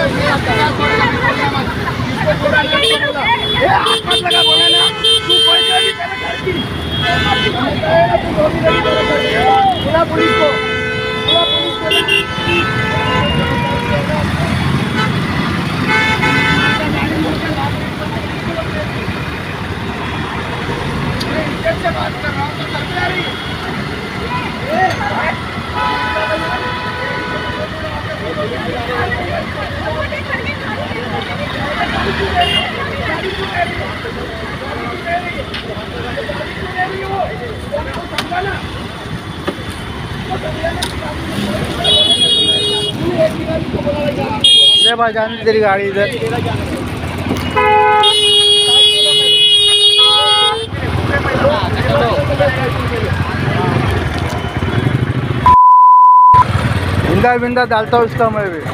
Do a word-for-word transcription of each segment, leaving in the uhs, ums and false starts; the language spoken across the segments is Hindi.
लगा बोला ना तू कोई बोला पुलिस को, बोला पुलिस को से बात कर रहा हूँ तो कर आ रही ले भाई जाने तेरी गाड़ी इधर। बिंदा बिंदा डालता हूँ उसका मैं भी।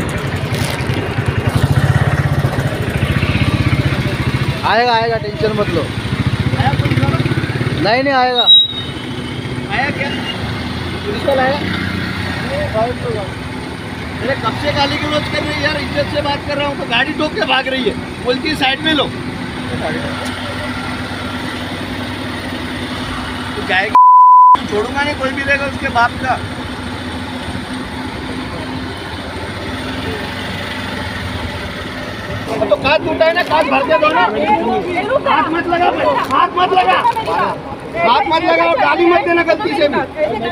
आएगा आएगा टेंशन मत लो। नहीं नहीं आएगा। आया क्या पुलिस वाला आया? अरे कब से गाली गलौज कर रही है यार, इज्जत से बात कर रहा हूँ तो गाड़ी ठोक के भाग रही है, बोलती है साइड में लो। तो जाएगी छोड़ूंगा नहीं, कोई भी रहेगा उसके बाप का। तो कांच टूटा है ना, कांच भर के दो ना। हाथ मत लगा, हाथ मत लगा, हाथ मत लगा और गाली मत देना गलती से भी।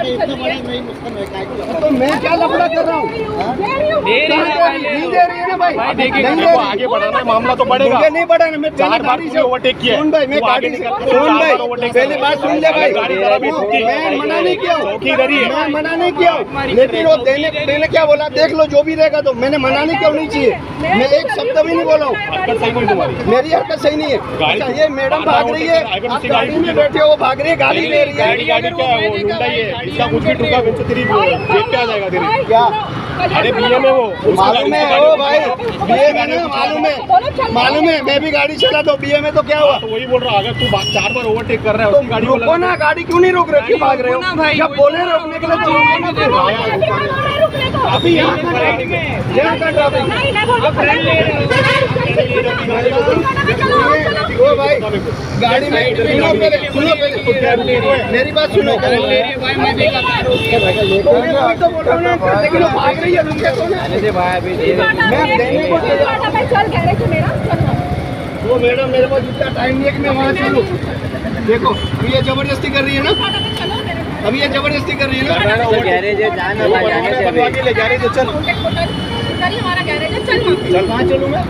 तो मैं क्या लफड़ा कर रहा हूँ? नहीं दे रही है ना भाई, आगे बढ़ाना है, मामला तो बढ़ेगा। मुझे नहीं बढ़ाना, मैं चार गाड़ी से ओवरटेक किया। सुन भाई, मैं गाड़ी से सुन भाई, पहले बात सुन ले भाई। मैं मना नहीं किया हूँ, मैं मना नहीं किया हूँ, लेकिन वो देने देने क्या बोला देख लो, जो भी रहेगा। तो मैंने मना नहीं क्यों नहीं चाहिए, मैं एक शब्द भी नहीं बोला हूँ। मेरी हरकत सही नहीं है। अच्छा ये मैडम भाग रही है, आप गाड़ी में बैठे हो, भाग रही है, गाड़ी ले रही है। गाड़ी गाड़ी क्या है, वो हुंडई है, इसका कुछ भी ठुका फिर तेरी जेब पे आ जाएगा तेरी। क्या अरे बीएम है वो, मालूम है ओ भाई, बीएम है ना, मालूम है, मालूम है। मैं भी गाड़ी चलाता हूँ, बीएम है तो क्या हुआ? तो वही बोल रहा, अगर तू चार बार ओवरटेक कर रहा है उसकी गाड़ी रोको ना, गाड़ी क्यों नहीं रोक रहे, क्यों भाग रहे हो? जब बोले रोकने के लिए चाहिए ना, फिर अभी यहाँ का ट्रैफिक है, यहाँ का ट्रैफिक ओ भाई, गाड़ी में सुनो पहले, सुनो पहले, मेरी बात सुनो। तो बोल रहा हूँ ना, लेकिन वो भाग रही है, रुके तो ना। मैं देने को वो मैडम, मेरे पास इतना टाइम नहीं है कि मैं वहाँ चलूँ। देखो ये जबरदस्ती कर रही है ना, अभी ये जबरदस्ती कर रही है ना। गैरेज है, जाना गैरेज है, चल हमारा गैरेज है, चल चल कहाँ चलूँ मैं?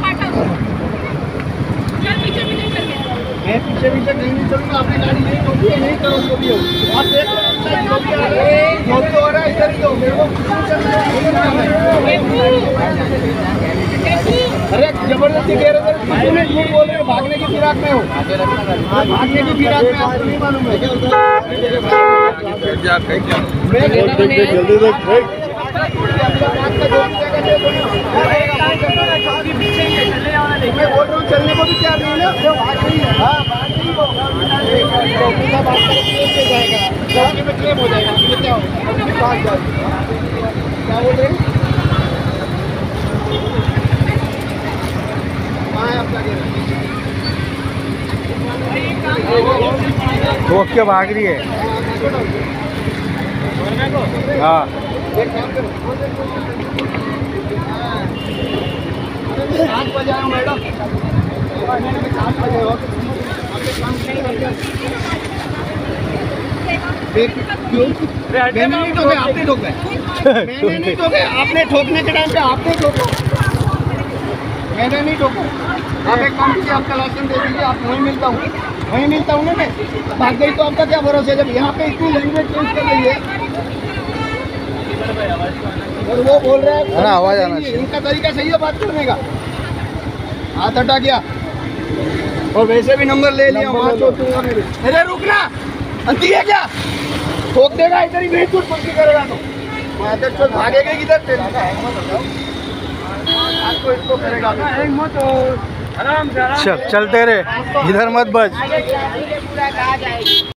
मैं पीछे पीछे नहीं नहीं चलूँगा, अपनी गाड़ी नहीं ठोकी है, नहीं करो जो भी हो। आप देख लो जो भी आ रहा है, जो भी हो रहा है इधर ही हो। मेरे को अरे जबरदस्ती कह रहे थे, झूठ बोल रहे हो, भागने की फिराक में हो, भागने की फिराक में आपको नहीं मालूम है। जल्दी देख मैं बोल रहा हूँ चलने को भी तैयार नहीं है ना, भाग रही है। हाँ भाग रही हो, बात करके जाएगा, चौकी में क्लेम हो जाएगा, क्या होगा? क्या बोल रहे हैं? कहाँ है आपका गैरेज? रोक के भाग रही है। हाँ एक काम करो, आठ बजे आए मैडम, आठ बजे हो मैंने नहीं ठोके, आपने ठोका है। मैंने नहीं ठोके, आपने ठोकने के टाइम पे आपने ठोका, मैंने नहीं ठोका। आप एक काम कीजिए, आपका लाइसेंस दे दीजिए, आप वहीं मिलता हूँ, वहीं मिलता हूँ ना मैं। भाग गई तो आपका क्या भरोसा है, जब यहाँ पे इतनी लैंग्वेज चेंज कर रही है और वो बोल रहा है ना आवाज आना चाहिए। इनका तरीका सही है बात करने का। हाथ हटा गया और वैसे भी नंबर ले लिया, वहाँ चोटूंगा मेरे। अरे रुकना, अंती है क्या? ठोक देगा इधर ही, भेज कुछ पक्की करेगा तो इधर चल, भागेगा किधर तेरा? आपको इसको करेगा चल चलते रहे, इधर मत बच।